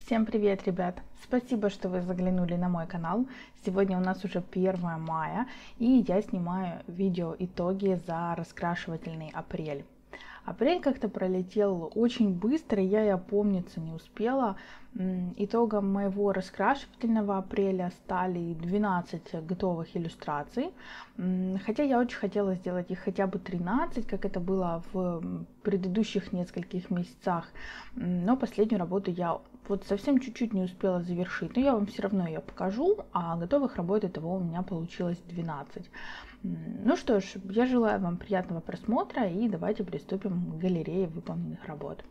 Всем привет, ребят! Спасибо, что вы заглянули на мой канал. Сегодня у нас уже 1 мая, и я снимаю видео итоги за раскрашивательный апрель. Апрель как-то пролетел очень быстро, я и опомниться не успела. Итогом моего раскрашивательного апреля стали 12 готовых иллюстраций. Хотя я очень хотела сделать их хотя бы 13, как это было в предыдущих нескольких месяцах. Но последнюю работу я вот совсем чуть-чуть не успела завершить. Но я вам все равно ее покажу, а готовых работ этого у меня получилось 12. Ну что ж, я желаю вам приятного просмотра и давайте приступим к галерее выполненных работ.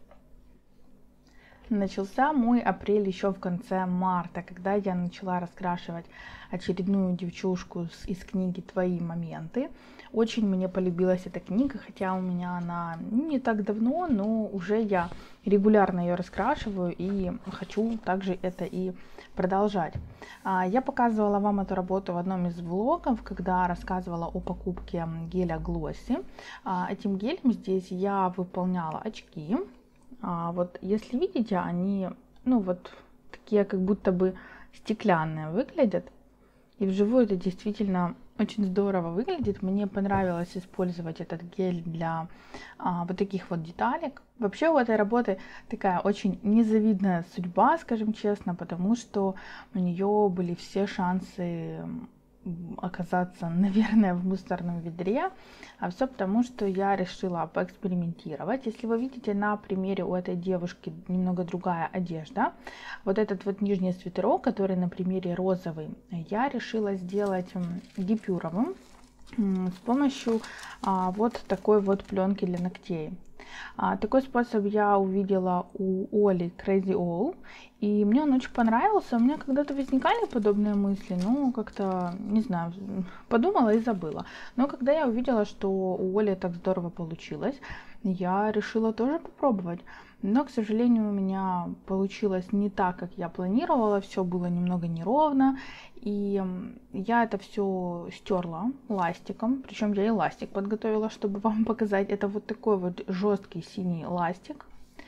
Начался мой апрель еще в конце марта, когда я начала раскрашивать очередную девчушку из книги «Твои моменты». Очень мне полюбилась эта книга, хотя у меня она не так давно, но уже я регулярно ее раскрашиваю и хочу также это и продолжать. Я показывала вам эту работу в одном из влогов, когда рассказывала о покупке геля Глосси. Этим гелем здесь я выполняла очки. Вот если видите, они, ну вот такие как будто бы стеклянные выглядят. И вживую это действительно очень здорово выглядит. Мне понравилось использовать этот гель для вот таких вот деталек. Вообще у этой работы такая очень незавидная судьба, скажем честно, потому что у нее были все шансы оказаться, наверное, в мусорном ведре, а все потому, что я решила поэкспериментировать. Если вы видите, на примере у этой девушки немного другая одежда. Вот этот вот нижний свитерок, который на примере розовый, я решила сделать гипюровым с помощью вот такой вот пленки для ногтей. Такой способ я увидела у Оли Crazy All, и мне он очень понравился. У меня когда-то возникали подобные мысли, но как-то, не знаю, подумала и забыла. Но когда я увидела, что у Оли так здорово получилось, я решила тоже попробовать. Но, к сожалению, у меня получилось не так, как я планировала, все было немного неровно, и я это все стерла ластиком, причем я и ластик подготовила, чтобы вам показать. Это вот такой вот жесткий синий ластик.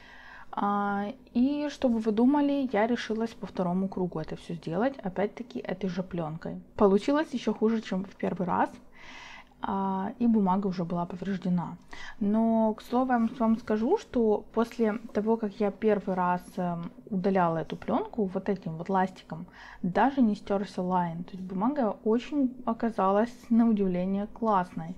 И чтобы вы думали, я решилась по второму кругу это все сделать, опять-таки этой же пленкой. Получилось еще хуже, чем в первый раз. И бумага уже была повреждена. Но, к слову, я вам скажу, что после того, как я первый раз удаляла эту пленку вот этим вот ластиком, даже не стерся лайн. То есть бумага очень оказалась, на удивление, классной.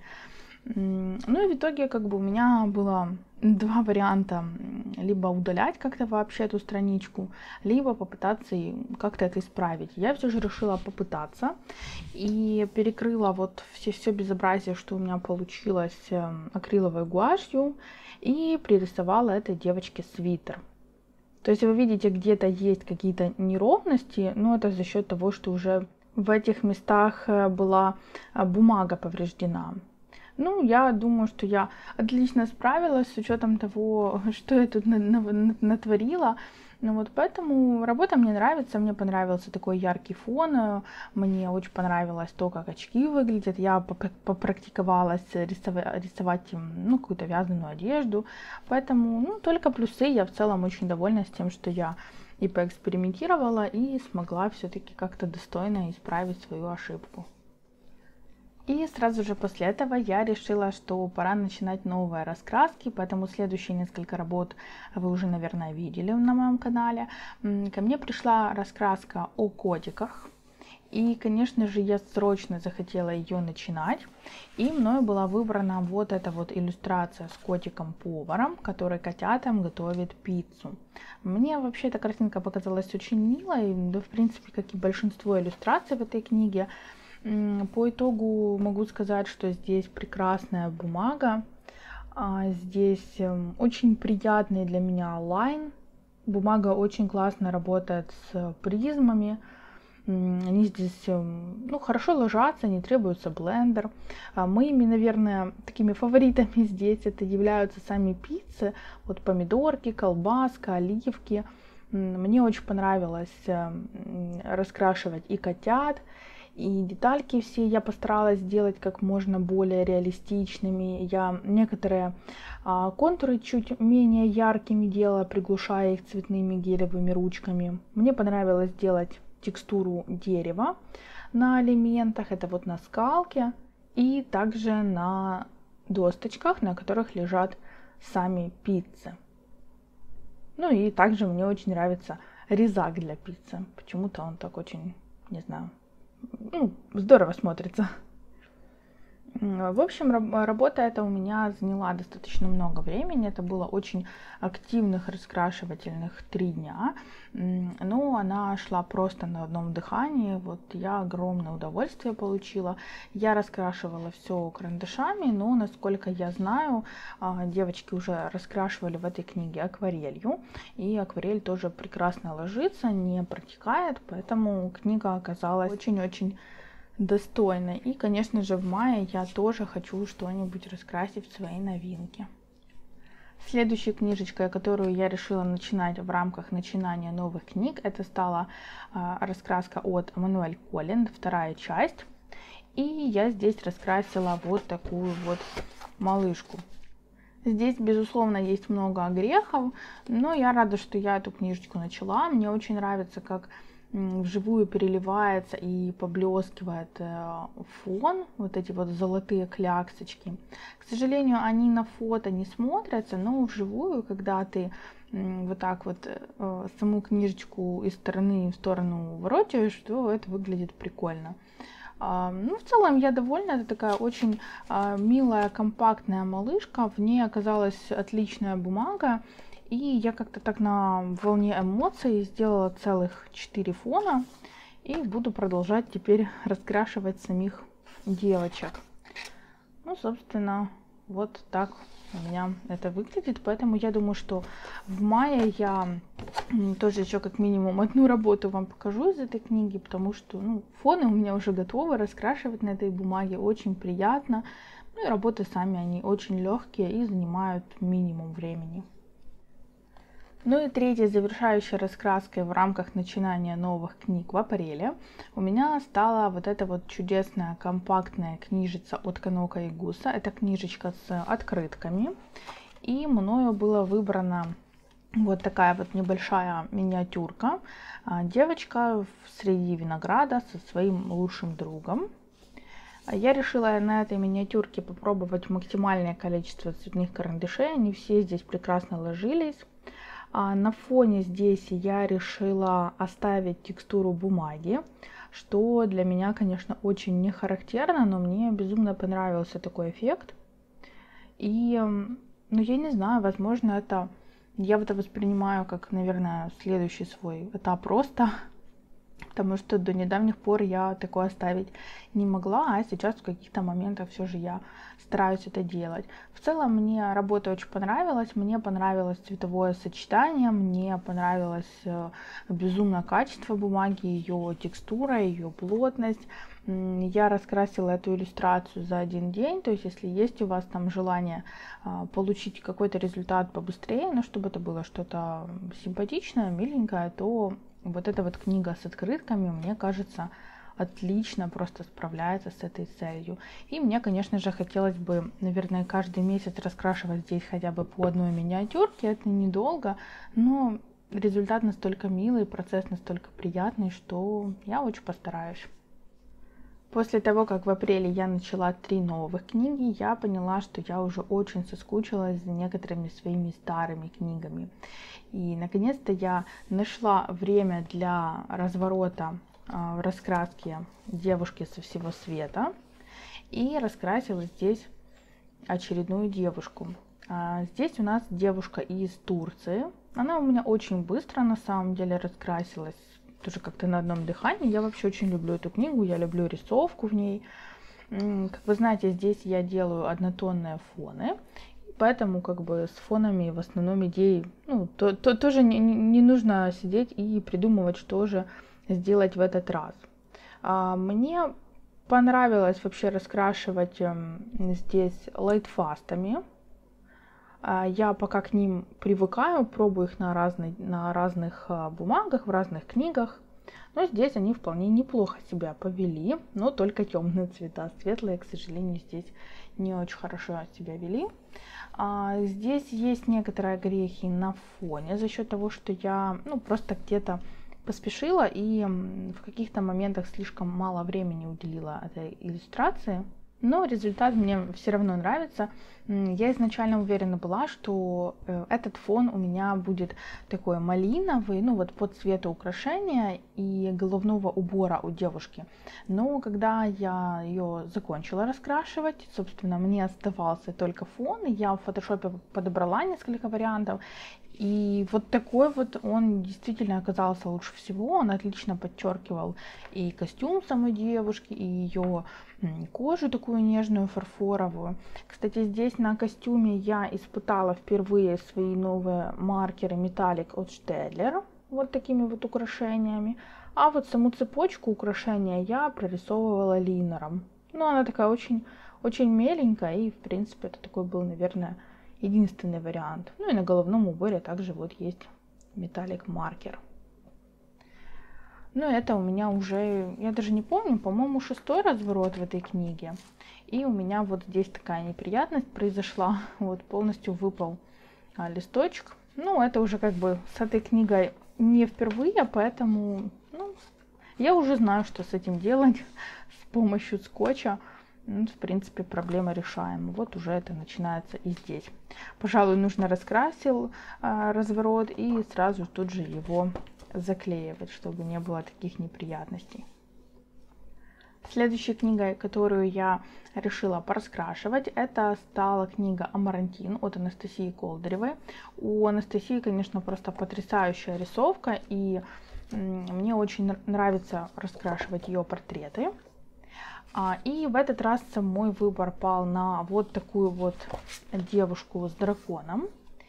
Ну и в итоге как бы у меня было два варианта: либо удалять как-то вообще эту страничку, либо попытаться как-то это исправить. Я все же решила попытаться и перекрыла вот все безобразие, что у меня получилось, акриловой гуашью, и пририсовала этой девочке свитер. То есть вы видите, где-то есть какие-то неровности, но это за счет того, что уже в этих местах была бумага повреждена. Ну, я думаю, что я отлично справилась с учетом того, что я тут натворила. Ну вот поэтому работа мне нравится, мне понравился такой яркий фон, мне очень понравилось то, как очки выглядят. Я попрактиковалась рисовать ну, какую-то вязаную одежду, поэтому ну, только плюсы. Я в целом очень довольна с тем, что я и поэкспериментировала, и смогла все-таки как-то достойно исправить свою ошибку. И сразу же после этого я решила, что пора начинать новые раскраски, поэтому следующие несколько работ вы уже, наверное, видели на моем канале. Ко мне пришла раскраска о котиках, и, конечно же, я срочно захотела ее начинать, и мною была выбрана вот эта вот иллюстрация с котиком-поваром, который котятам готовит пиццу. Мне вообще эта картинка показалась очень милой, да, в принципе, как и большинство иллюстраций в этой книге. По итогу могу сказать, что здесь прекрасная бумага, здесь очень приятный для меня лайн. Бумага очень классно работает с призмами, они здесь ну, хорошо ложатся, не требуется блендер. Моими, наверное, такими фаворитами здесь это являются сами пиццы, вот помидорки, колбаска, оливки. Мне очень понравилось раскрашивать и котят, И детальки все я постаралась сделать как можно более реалистичными. Я некоторые контуры чуть менее яркими делала, приглушая их цветными гелевыми ручками. Мне понравилось сделать текстуру дерева на элементах. Это вот на скалке и также на досточках, на которых лежат сами пиццы. Ну и также мне очень нравится резак для пиццы. Почему-то он так очень, не знаю, здорово смотрится. В общем, работа эта у меня заняла достаточно много времени. Это было очень активных раскрашивательных 3 дня. Но она шла просто на одном дыхании. Вот я огромное удовольствие получила. Я раскрашивала все карандашами, но, насколько я знаю, девочки уже раскрашивали в этой книге акварелью. И акварель тоже прекрасно ложится, не протекает, поэтому книга оказалась очень-очень достойно. И, конечно же, в мае я тоже хочу что-нибудь раскрасить в свои новинки. Следующей книжечкой, которую я решила начинать в рамках начинания новых книг, это стала раскраска от Эммануэль Коллин, 2 часть. И я здесь раскрасила вот такую вот малышку. Здесь, безусловно, есть много огрехов, но я рада, что я эту книжечку начала. Мне очень нравится, как вживую переливается и поблескивает фон, вот эти вот золотые кляксочки. К сожалению, они на фото не смотрятся, но вживую, когда ты вот так вот саму книжечку из стороны в сторону ворочаешь, то это выглядит прикольно. Ну, в целом я довольна, это такая очень милая, компактная малышка, в ней оказалась отличная бумага. И я как-то так на волне эмоций сделала целых 4 фона. И буду продолжать теперь раскрашивать самих девочек. Ну, собственно, вот так у меня это выглядит. Поэтому я думаю, что в мае я тоже еще как минимум 1 работу вам покажу из этой книги. Потому что фоны у меня уже готовы. Раскрашивать на этой бумаге очень приятно. Ну и работы сами они очень легкие и занимают минимум времени. Ну и третьей завершающей раскраской в рамках начинания новых книг в апреле у меня стала вот эта вот чудесная компактная книжица от Канока и Гуса. Это книжечка с открытками. И мною была выбрана вот такая вот небольшая миниатюрка. Девочка среди винограда со своим лучшим другом. Я решила на этой миниатюрке попробовать максимальное количество цветных карандашей. Они все здесь прекрасно ложились. На фоне здесь я решила оставить текстуру бумаги, что для меня, конечно, очень не характерно, но мне безумно понравился такой эффект. И, я не знаю, возможно, я это воспринимаю как, наверное, следующий свой этап роста, потому что до недавних пор я такое оставить не могла, а сейчас в каких-то моментах все же я стараюсь это делать. В целом мне работа очень понравилась, мне понравилось цветовое сочетание, мне понравилось безумно качество бумаги, ее текстура, ее плотность. Я раскрасила эту иллюстрацию за 1 день, то есть если есть у вас там желание получить какой-то результат побыстрее, но чтобы это было что-то симпатичное, миленькое, то вот эта вот книга с открытками, мне кажется, отлично просто справляется с этой целью. И мне, конечно же, хотелось бы, наверное, каждый месяц раскрашивать здесь хотя бы по 1 миниатюрке. Это недолго, но результат настолько милый, процесс настолько приятный, что я очень постараюсь. После того, как в апреле я начала 3 новых книги, я поняла, что я уже очень соскучилась за некоторыми своими старыми книгами. И наконец-то я нашла время для разворота в раскраске девушки со всего света и раскрасила здесь очередную девушку. Здесь у нас девушка из Турции. Она у меня очень быстро на самом деле раскрасилась, тоже как-то на одном дыхании. Я вообще очень люблю эту книгу, я люблю рисовку в ней. Как вы знаете, здесь я делаю однотонные фоны, поэтому как бы с фонами в основном идей, тоже не нужно сидеть и придумывать, что же сделать в этот раз. Мне понравилось вообще раскрашивать здесь лайтфастами. Я пока к ним привыкаю, пробую их на разных бумагах, в разных книгах. Но здесь они вполне неплохо себя повели, но только темные цвета. Светлые, к сожалению, здесь не очень хорошо себя вели. Здесь есть некоторые грехи на фоне за счет того, что я просто где-то поспешила и в каких-то моментах слишком мало времени уделила этой иллюстрации. Но результат мне все равно нравится. Я изначально уверена была, что этот фон у меня будет такой малиновый, по цвету украшения и головного убора у девушки. Но когда я ее закончила раскрашивать, собственно, мне оставался только фон, я в фотошопе подобрала несколько вариантов. И вот такой вот он действительно оказался лучше всего. Он отлично подчеркивал и костюм самой девушки, и ее кожу такую нежную, фарфоровую. Кстати, здесь на костюме я испытала впервые свои новые маркеры металлик от Staedtler, вот такими вот украшениями. А вот саму цепочку украшения я прорисовывала линером. Она такая очень, очень меленькая, и в принципе это такой был, наверное, единственный вариант. И на головном уборе также вот есть металлик маркер. Это у меня уже, я даже не помню, по-моему, 6-й разворот в этой книге. И у меня вот здесь такая неприятность произошла. Вот полностью выпал листочек. Это уже как бы с этой книгой не впервые, поэтому я уже знаю, что с этим делать с помощью скотча. В принципе, проблема решаема. Вот уже это начинается и здесь. Пожалуй, нужно раскрасил разворот и сразу тут же его заклеивать, чтобы не было таких неприятностей. Следующей книгой, которую я решила пораскрашивать, это стала книга «Амарантин» от Анастасии Колдыревой. У Анастасии, конечно, просто потрясающая рисовка, и мне очень нравится раскрашивать ее портреты. И в этот раз мой выбор пал на вот такую вот девушку с драконом.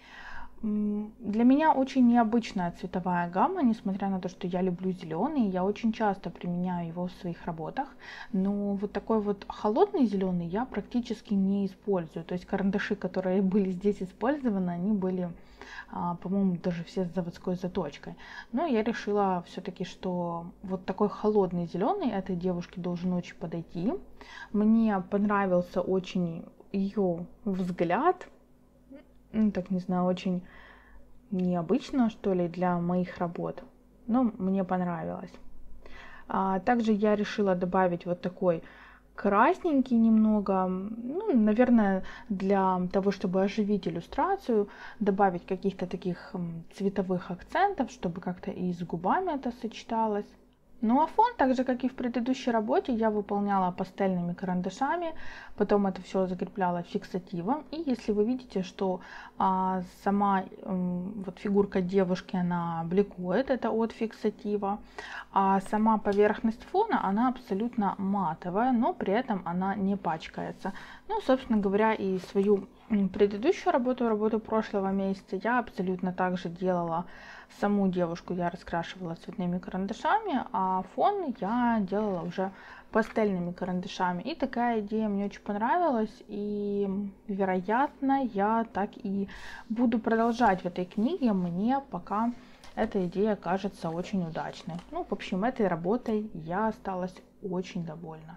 Для меня очень необычная цветовая гамма, несмотря на то, что я люблю зеленый, я очень часто применяю его в своих работах, но вот такой вот холодный зеленый я практически не использую. То есть карандаши, которые были здесь использованы, они были, по-моему, даже все с заводской заточкой. Но я решила все-таки, что вот такой холодный зеленый этой девушке должен очень подойти. Мне понравился очень ее взгляд. Так не знаю, очень необычно, что ли, для моих работ, но мне понравилось. Также я решила добавить вот такой красненький немного, наверное, для того, чтобы оживить иллюстрацию, добавить каких-то таких цветовых акцентов, чтобы как-то и с губами это сочеталось. А фон, так же как и в предыдущей работе, я выполняла пастельными карандашами, потом это все закрепляла фиксативом. И если вы видите, что сама вот фигурка девушки, она бликует, это от фиксатива, а сама поверхность фона, она абсолютно матовая, но при этом она не пачкается. Собственно говоря, и свою предыдущую работу прошлого месяца я абсолютно так же делала. Саму девушку я раскрашивала цветными карандашами, а фон я делала уже пастельными карандашами. И такая идея мне очень понравилась, и, вероятно, я так и буду продолжать в этой книге. Мне пока эта идея кажется очень удачной. В общем, этой работой я осталась очень довольна.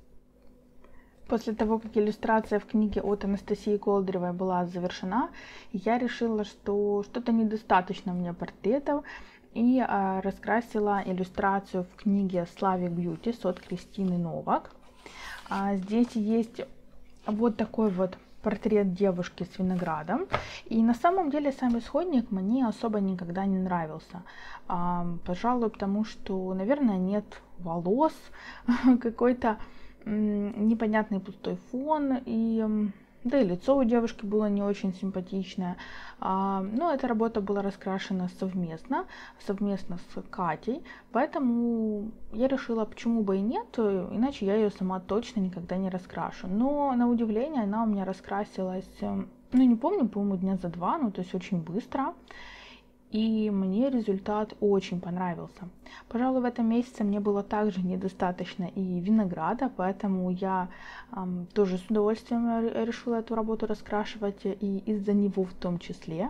После того, как иллюстрация в книге от Анастасии Колдыревой была завершена, я решила, что что-то недостаточно мне портретов, и раскрасила иллюстрацию в книге Slavic Beauty от Кристины Новак. Здесь есть вот такой вот портрет девушки с виноградом, и на самом деле сам исходник мне особо никогда не нравился. Пожалуй, потому что, наверное, нет волос, какой-то непонятный пустой фон, и да и лицо у девушки было не очень симпатичное. Но эта работа была раскрашена совместно с Катей, поэтому я решила, почему бы и нет, иначе я ее сама точно никогда не раскрашу. Но на удивление она у меня раскрасилась, не помню, по-моему, дня за 2, то есть очень быстро. И мне результат очень понравился. Пожалуй, в этом месяце мне было также недостаточно и винограда, поэтому я тоже с удовольствием решила эту работу раскрашивать, и из-за него в том числе.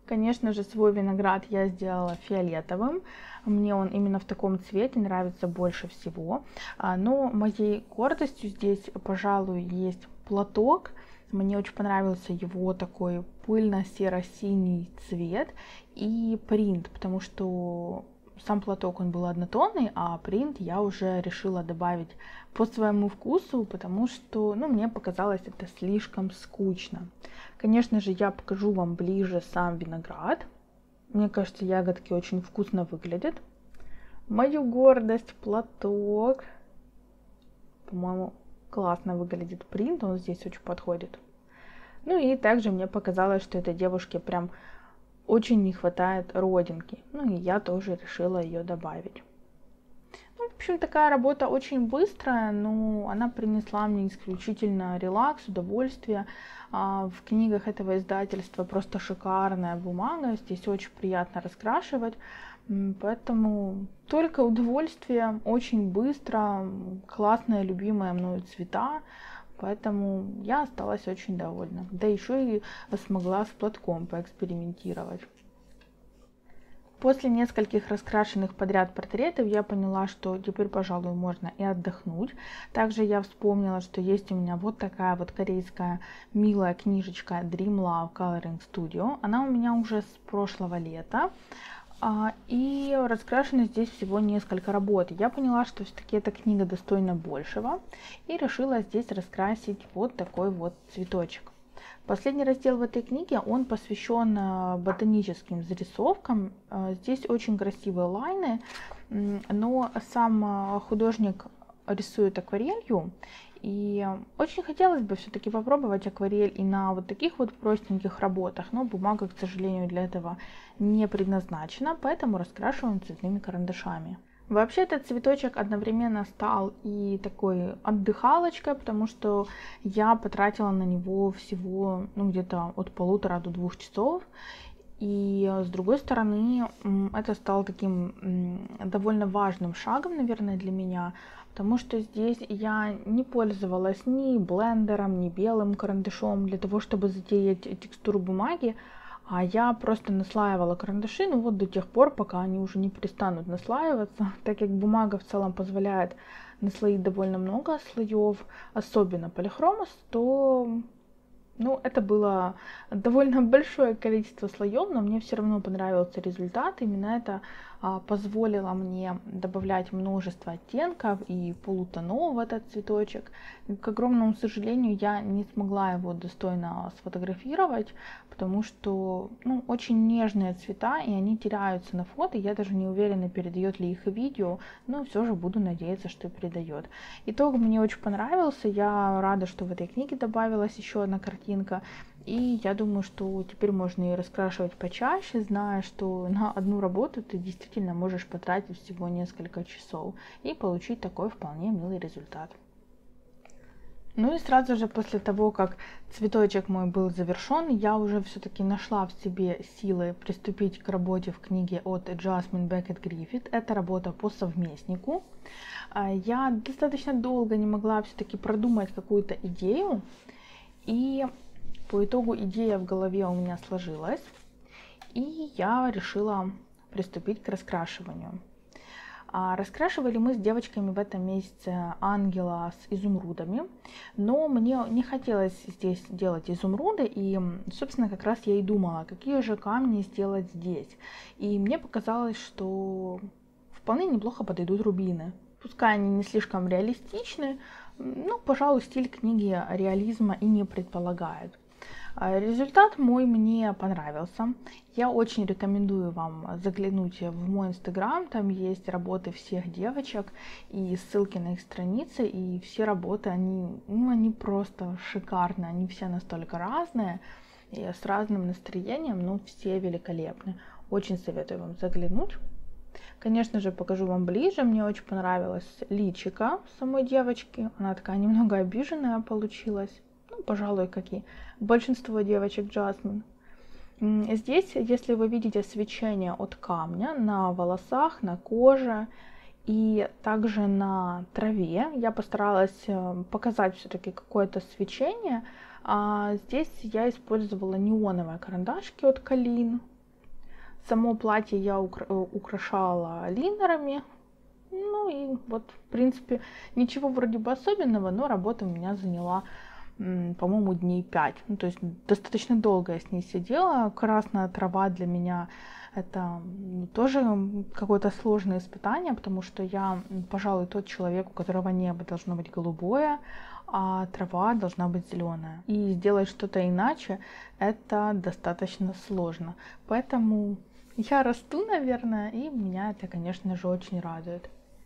Конечно же, свой виноград я сделала фиолетовым. Мне он именно в таком цвете нравится больше всего. Но моей гордостью здесь, пожалуй, есть платок. Мне очень понравился его такой пыльно-серо-синий цвет и принт, потому что сам платок он был однотонный, а принт я уже решила добавить по своему вкусу, потому что, ну, мне показалось это слишком скучно. Конечно же, я покажу вам ближе сам виноград. Мне кажется, ягодки очень вкусно выглядят. Мою гордость, платок. По-моему, классно выглядит принт, он здесь очень подходит. Ну и также мне показалось, что этой девушке прям очень не хватает родинки. Ну и я тоже решила ее добавить. Ну, в общем, такая работа очень быстрая, но она принесла мне исключительно релакс, удовольствие. В книгах этого издательства просто шикарная бумага, здесь очень приятно раскрашивать. Поэтому только удовольствие, очень быстро, классные, любимые мною цвета. Поэтому я осталась очень довольна. Да еще и смогла с платком поэкспериментировать. После нескольких раскрашенных подряд портретов я поняла, что теперь, пожалуй, можно и отдохнуть. Также я вспомнила, что есть у меня вот такая вот корейская милая книжечка Dream Love Coloring Studio. Она у меня уже с прошлого лета. И раскрашено здесь всего несколько работ. Я поняла, что все-таки эта книга достойна большего. И решила здесь раскрасить вот такой вот цветочек. Последний раздел в этой книге, он посвящен ботаническим зарисовкам. Здесь очень красивые лайны, но сам художник рисует акварелью. И очень хотелось бы все-таки попробовать акварель и на вот таких вот простеньких работах, но бумага, к сожалению, для этого не предназначена, поэтому раскрашиваем цветными карандашами. Вообще этот цветочек одновременно стал и такой отдыхалочкой, потому что я потратила на него всего где-то от 1,5 до 2 часов. И с другой стороны, это стало таким довольно важным шагом, наверное, для меня, потому что здесь я не пользовалась ни блендером, ни белым карандашом для того, чтобы затеять текстуру бумаги, а я просто наслаивала карандаши, ну вот до тех пор, пока они уже не перестанут наслаиваться, так как бумага в целом позволяет наслоить довольно много слоев, особенно полихромос, то это было довольно большое количество слоев, но мне все равно понравился результат. Именно это позволило мне добавлять множество оттенков и полутонов в этот цветочек. К огромному сожалению, я не смогла его достойно сфотографировать, потому что очень нежные цвета, и они теряются на фото. Я даже не уверена, передает ли их видео, но все же буду надеяться, что передает. Итог мне очень понравился. Я рада, что в этой книге добавилась еще одна картинка. И я думаю, что теперь можно ее раскрашивать почаще, зная, что на одну работу ты действительно можешь потратить всего несколько часов и получить такой вполне милый результат. Ну и сразу же после того, как цветочек мой был завершен, я уже все-таки нашла в себе силы приступить к работе в книге от Jasmine Beckett Griffith. Это работа по совместнику. Я достаточно долго не могла все-таки продумать какую-то идею, и по итогу идея в голове у меня сложилась, и я решила приступить к раскрашиванию. Раскрашивали мы с девочками в этом месяце ангела с изумрудами, но мне не хотелось здесь делать изумруды, и, собственно, как раз я и думала, какие же камни сделать здесь. И мне показалось, что вполне неплохо подойдут рубины. Пускай они не слишком реалистичны, но, пожалуй, стиль книги реализма и не предполагает. Результат мой мне понравился. Я очень рекомендую вам заглянуть в мой инстаграм. Там есть работы всех девочек и ссылки на их страницы. И все работы, они просто шикарные. Они все настолько разные и с разным настроением, но все великолепны. Очень советую вам заглянуть. Конечно же, покажу вам ближе. Мне очень понравилось личико самой девочки. Она такая немного обиженная получилась. Пожалуй, как и большинство девочек Jasmine. Здесь, если вы видите свечение от камня на волосах, на коже и также на траве, я постаралась показать все-таки какое-то свечение. Здесь я использовала неоновые карандашки от Kalin. Само платье я украшала линерами. Ну и вот, в принципе, ничего вроде бы особенного, но работа у меня заняла, по-моему, дней 5. Ну, то есть достаточно долго я с ней сидела. Красная трава для меня это тоже какое-то сложное испытание, потому что я, пожалуй, тот человек, у которого небо должно быть голубое, а трава должна быть зеленая. И сделать что-то иначе это достаточно сложно. Поэтому я расту, наверное, и меня это, конечно же, очень радует.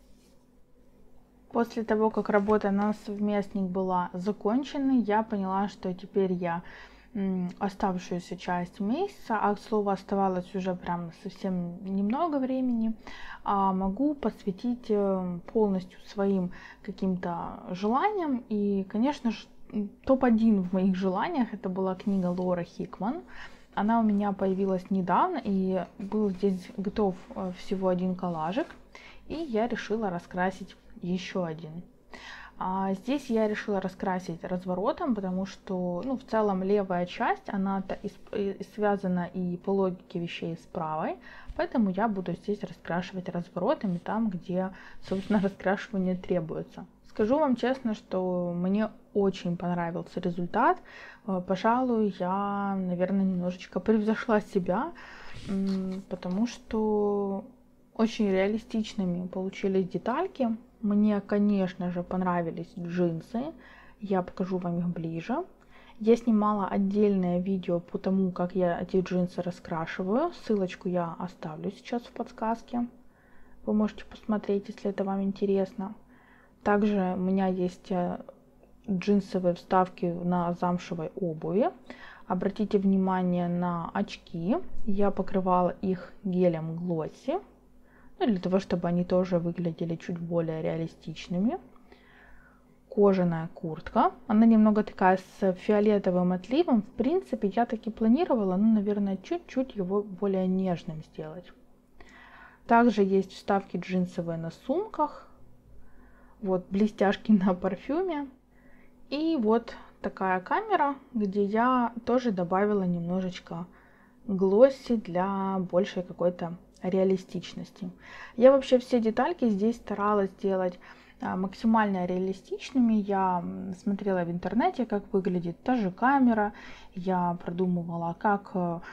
После того, как работа на совместник была закончена, я поняла, что теперь я оставшуюся часть месяца, а к слову оставалось уже прям совсем немного времени, могу посвятить полностью своим каким-то желаниям. И, конечно же, топ-1 в моих желаниях это была книга Лора Хикман. Она у меня появилась недавно, и был здесь готов всего один коллажик, и я решила раскрасить еще один. Здесь я решила раскрасить разворотом, потому что, ну, в целом левая часть, она связана и по логике вещей с правой, поэтому я буду здесь раскрашивать разворотами там, где, собственно, раскрашивание требуется. Скажу вам честно, что мне очень понравился результат. Пожалуй, я, наверное, немножечко превзошла себя, потому что очень реалистичными получились детальки. Мне, конечно же, понравились джинсы. Я покажу вам их ближе. Я снимала отдельное видео по тому, как я эти джинсы раскрашиваю. Ссылочку я оставлю сейчас в подсказке. Вы можете посмотреть, если это вам интересно. Также у меня есть джинсовые вставки на замшевой обуви. Обратите внимание на очки. Я покрывала их гелем Glossy. Ну, для того, чтобы они тоже выглядели чуть более реалистичными. Кожаная куртка. Она немного такая с фиолетовым отливом. В принципе, я таки планировала, ну, наверное, чуть-чуть его более нежным сделать. Также есть вставки джинсовые на сумках. Вот блестяшки на парфюме. И вот такая камера, где я тоже добавила немножечко глосси для большей какой-то реалистичности. Я вообще все детальки здесь старалась сделать максимально реалистичными. Я смотрела в интернете, как выглядит та же камера. Я продумывала, как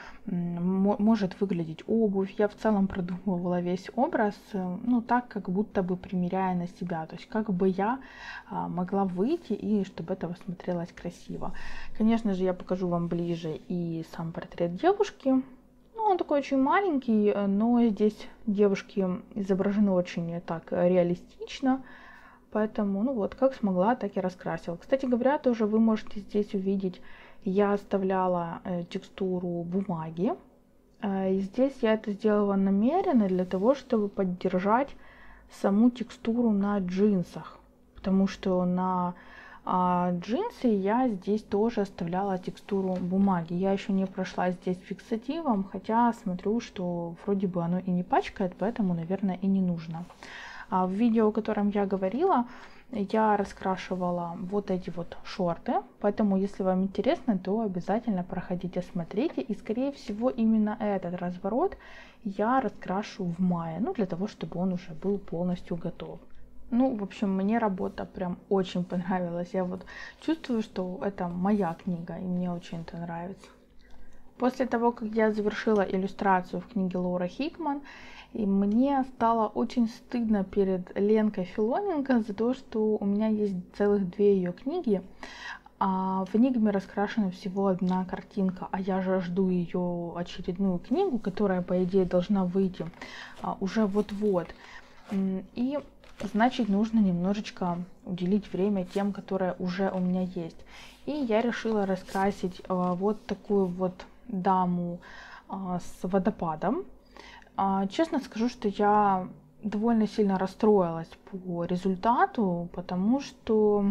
может выглядеть обувь. Я в целом продумывала весь образ, ну так, как будто бы примеряя на себя. То есть как бы я могла выйти и чтобы это смотрелось красиво. Конечно же, я покажу вам ближе и сам портрет девушки. Ну, он такой очень маленький, но здесь девушки изображены очень так реалистично. Поэтому, ну вот, как смогла, так и раскрасила. Кстати говоря, тоже вы можете здесь увидеть, я оставляла текстуру бумаги. И здесь я это сделала намеренно для того, чтобы поддержать саму текстуру на джинсах. Потому что на джинсы я здесь тоже оставляла текстуру бумаги. Я еще не прошла здесь фиксативом, хотя смотрю, что вроде бы оно и не пачкает, поэтому, наверное, и не нужно. В видео, о котором я говорила, я раскрашивала вот эти вот шорты, поэтому, если вам интересно, то обязательно проходите, смотрите. И, скорее всего, именно этот разворот я раскрашу в мае, ну, для того, чтобы он уже был полностью готов. Ну, в общем, мне работа прям очень понравилась. Я вот чувствую, что это моя книга, и мне очень это нравится. После того, как я завершила иллюстрацию в книге Лора Хикман, и мне стало очень стыдно перед Ленкой Филоненко за то, что у меня есть целых 2 ее книги, а в «Энигме» раскрашена всего 1 картинка, а я же жду ее очередную книгу, которая, по идее, должна выйти уже вот-вот. И значит, нужно немножечко уделить время тем, которые уже у меня есть. И я решила раскрасить вот такую вот даму с водопадом. Честно скажу, что я довольно сильно расстроилась по результату, потому что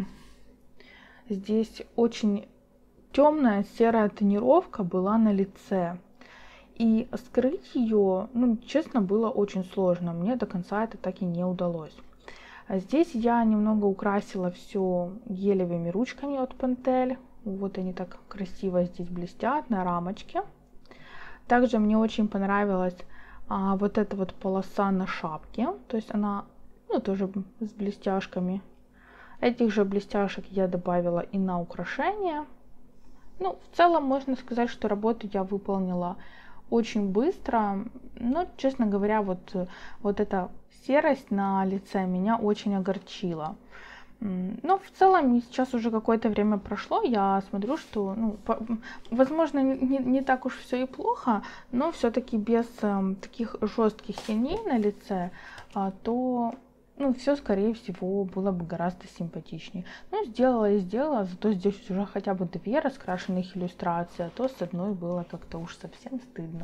здесь очень темная серая тонировка была на лице. И скрыть ее, ну, честно, было очень сложно. Мне до конца это так и не удалось. Здесь я немного украсила все гелевыми ручками от Pentel. Вот они так красиво здесь блестят на рамочке. Также мне очень понравилась вот эта вот полоса на шапке, то есть она, ну, тоже с блестяшками. Этих же блестяшек я добавила и на украшения. Ну, в целом можно сказать, что работу я выполнила очень быстро, но, честно говоря, вот эта серость на лице меня очень огорчила. Но в целом сейчас уже какое-то время прошло, я смотрю, что, ну, возможно, не так уж все и плохо, но все-таки без таких жестких теней на лице, то, ну, все, скорее всего, было бы гораздо симпатичнее. Ну, сделала и сделала, зато здесь уже хотя бы 2 раскрашенных иллюстрации, а то с одной было как-то уж совсем стыдно.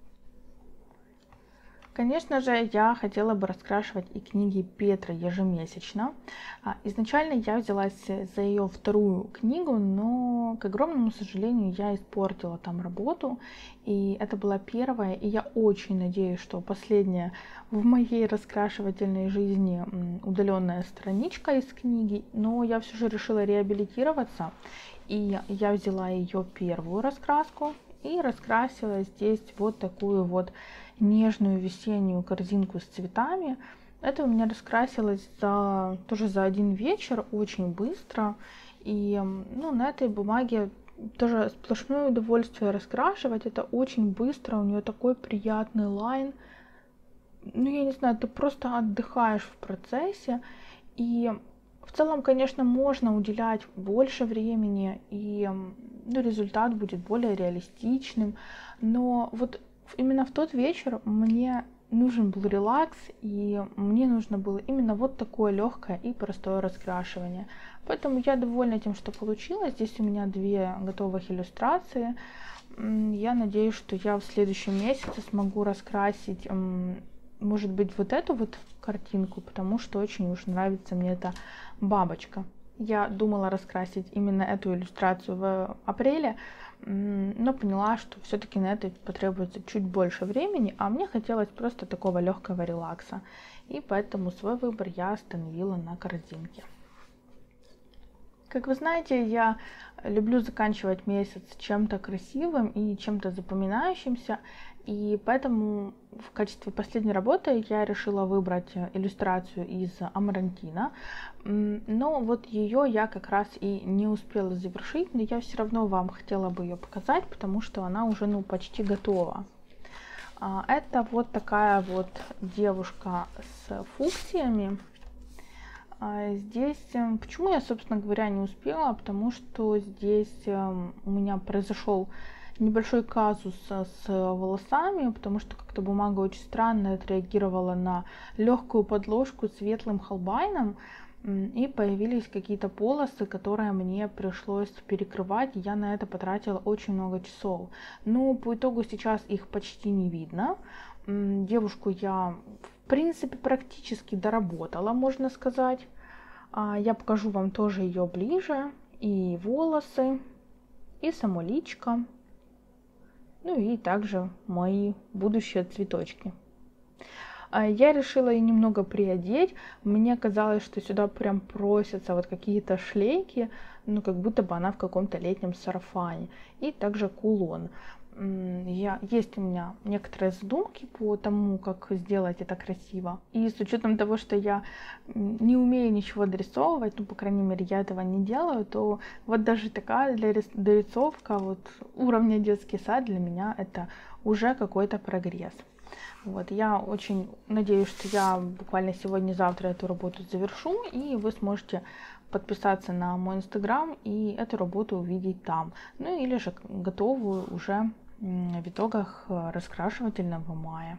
Конечно же, я хотела бы раскрашивать и книги Петры ежемесячно. Изначально я взялась за ее вторую книгу, но, к огромному сожалению, я испортила там работу. И это была первая, и я очень надеюсь, что последняя в моей раскрашивательной жизни удаленная страничка из книги. Но я все же решила реабилитироваться, и я взяла ее первую раскраску и раскрасила здесь вот такую вот нежную весеннюю корзинку с цветами. Это у меня раскрасилось тоже за один вечер, очень быстро. И ну, на этой бумаге тоже сплошное удовольствие раскрашивать. Это очень быстро, у нее такой приятный лайн. Ну, я не знаю, ты просто отдыхаешь в процессе. И в целом, конечно, можно уделять больше времени, и ну, результат будет более реалистичным. Но вот именно в тот вечер мне нужен был релакс, и мне нужно было именно вот такое легкое и простое раскрашивание. Поэтому я довольна тем, что получилось. Здесь у меня 2 готовых иллюстрации. Я надеюсь, что я в следующем месяце смогу раскрасить, может быть, вот эту вот картинку, потому что очень уж нравится мне эта бабочка. Я думала раскрасить именно эту иллюстрацию в апреле, но поняла, что все-таки на это потребуется чуть больше времени, а мне хотелось просто такого легкого релакса. И поэтому свой выбор я остановила на корзинке. Как вы знаете, я люблю заканчивать месяц чем-то красивым и чем-то запоминающимся, и поэтому в качестве последней работы я решила выбрать иллюстрацию из Амарантина, но вот ее я как раз и не успела завершить, но я все равно вам хотела бы ее показать, потому что она уже ну почти готова. Это вот такая вот девушка с фуксиями. Здесь, почему я, собственно говоря, не успела, потому что здесь у меня произошел небольшой казус с волосами, потому что как-то бумага очень странно отреагировала на легкую подложку светлым холбайном, и появились какие-то полосы, которые мне пришлось перекрывать, я на это потратила очень много часов. Но по итогу сейчас их почти не видно. Девушку я, в принципе, практически доработала, можно сказать. Я покажу вам тоже ее ближе. И волосы, и само личико. Ну и также мои будущие цветочки. Я решила ее немного приодеть. Мне казалось, что сюда прям просятся вот какие-то шлейки, ну как будто бы она в каком-то летнем сарафане. И также кулон. Есть у меня некоторые задумки по тому, как сделать это красиво. И с учетом того, что я не умею ничего дорисовывать, ну, по крайней мере, я этого не делаю, то вот даже такая дорисовка вот уровня детский сад для меня это уже какой-то прогресс. Вот, я очень надеюсь, что я буквально сегодня-завтра эту работу завершу, и вы сможете подписаться на мой инстаграм и эту работу увидеть там. Ну или же готовую уже в итогах раскрашивательного мая.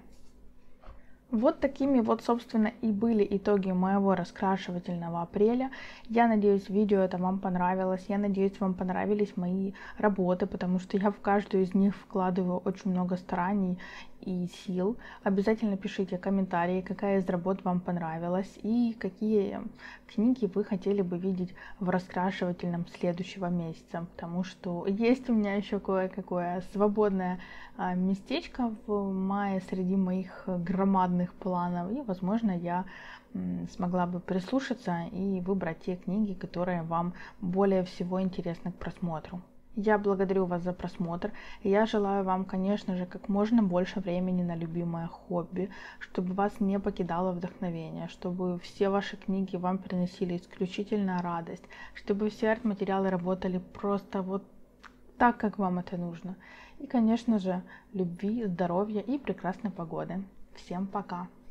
Вот такими вот, собственно, и были итоги моего раскрашивательного апреля. Я надеюсь, видео это вам понравилось. Я надеюсь, вам понравились мои работы, потому что я в каждую из них вкладываю очень много стараний и сил. Обязательно пишите комментарии, какая из работ вам понравилась и какие книги вы хотели бы видеть в раскрашивательном следующего месяца, потому что есть у меня еще кое-какое свободное местечко в мае среди моих громадных планов, и, возможно, я смогла бы прислушаться и выбрать те книги, которые вам более всего интересны к просмотру. Я благодарю вас за просмотр. Я желаю вам, конечно же, как можно больше времени на любимое хобби, чтобы вас не покидало вдохновение, чтобы все ваши книги вам приносили исключительно радость, чтобы все арт-материалы работали просто вот так, как вам это нужно. И, конечно же, любви, здоровья и прекрасной погоды. Всем пока!